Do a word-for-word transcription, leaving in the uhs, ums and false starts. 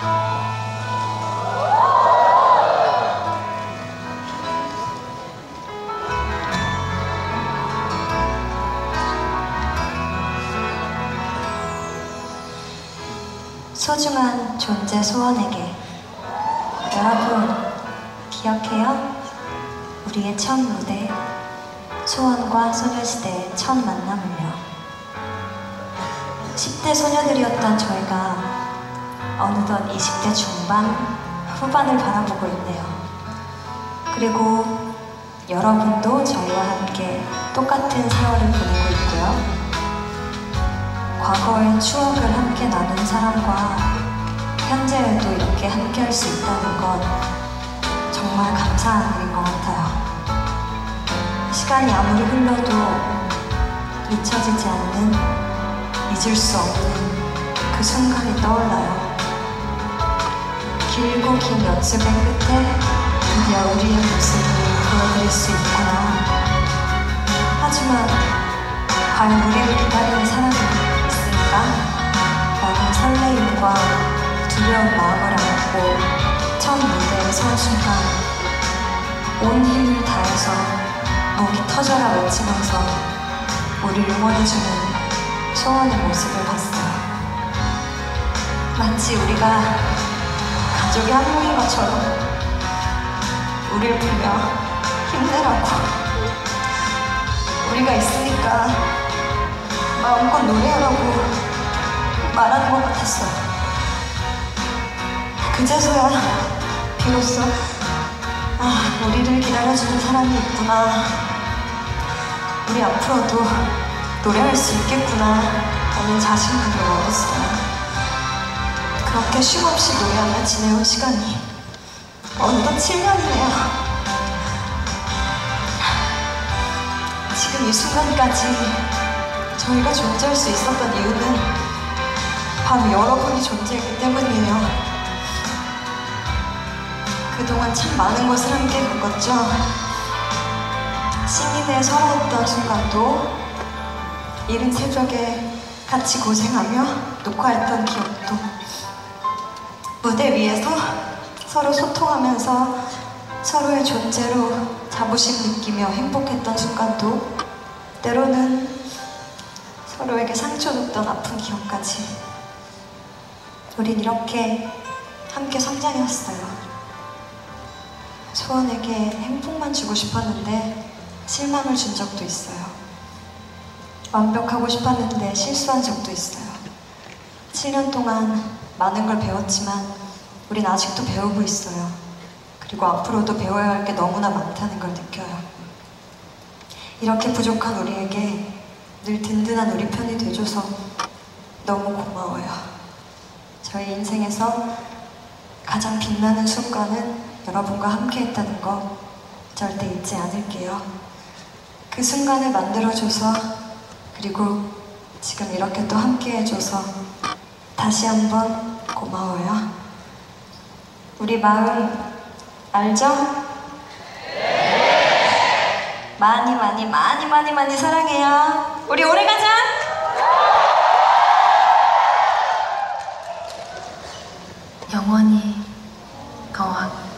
소중한 존재 소원에게. 여러분 기억해요? 우리의 첫 무대, 소원과 소녀시대의 첫 만남을요. 십 대 소녀들이었던 저희가 어느덧 이십 대 중반, 후반을 바라보고 있네요. 그리고 여러분도 저희와 함께 똑같은 세월을 보내고 있고요. 과거의 추억을 함께 나눈 사람과 현재에도 이렇게 함께 할 수 있다는 건 정말 감사한 일인 것 같아요. 시간이 아무리 흘러도 잊혀지지 않는, 잊을 수 없는 그 순간이 떠올라요. 길고 긴 연습의 끝에 드디어 우리의 모습을 보여드릴 수 있구나. 하지만 과연 우리를 기다리는 사람이 라는 설레임과 두려운 마음을 안고 첫 무대에 선 순간 온 힘을 다해서 목이 터져라 외치면서 우리를 응원해주는 소원의 모습을 봤어요. 마치 우리가 가족의 한 명인 것처럼 우리를 보며 힘내라고, 우리가 있으니까 마음껏 노래하라고 말하는 것 같았어요. 그제서야 비로소 아, 우리를 기다려주는 사람이 있구나, 우리 앞으로도 노래할 수 있겠구나 라는 자신감을 얻었어요. 그렇게 쉼없이 노래하며 지내온 시간이 어느덧 칠 년이네요. 지금 이 순간까지 저희가 존재할 수 있었던 이유는 바로 여러분이 존재했기 때문이에요. 그동안 참 많은 것을 함께 겪었죠. 신인에 서러웠던 순간도, 이른 새벽에 같이 고생하며 녹화했던 기억도, 무대 위에서 서로 소통하면서 서로의 존재로 자부심 느끼며 행복했던 순간도, 때로는 서로에게 상처 줬던 아픈 기억까지. 우린 이렇게 함께 성장했어요. 소원에게 행복만 주고 싶었는데 실망을 준 적도 있어요. 완벽하고 싶었는데 실수한 적도 있어요. 칠 년 동안 많은 걸 배웠지만 우린 아직도 배우고 있어요. 그리고 앞으로도 배워야 할 게 너무나 많다는 걸 느껴요. 이렇게 부족한 우리에게 늘 든든한 우리 편이 돼줘서 너무 고마워요. 저희 인생에서 가장 빛나는 순간은 여러분과 함께 했다는 거 절대 잊지 않을게요. 그 순간을 만들어줘서, 그리고 지금 이렇게 또 함께 해줘서 다시 한번 고마워요. 우리 마음 알죠? 많이 많이 많이 많이 많이 사랑해요. 우리 오래 가자! 영원히 거왕.